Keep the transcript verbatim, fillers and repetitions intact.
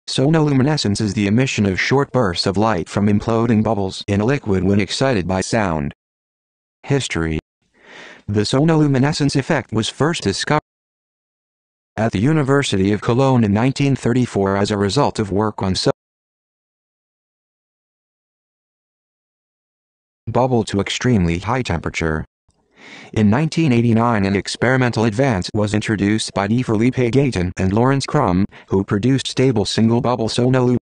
Sonoluminescence is the emission of short bursts of light from imploding bubbles in a liquid when excited by sound. History. The sonoluminescence effect was first discovered at the University of Cologne in nineteen thirty-four as a result of work on so bubble to extremely high temperature. In nineteen eighty-nine an experimental advance was introduced by D. Felipe Gayton and Lawrence Crum, who produced stable single-bubble sonoluminescence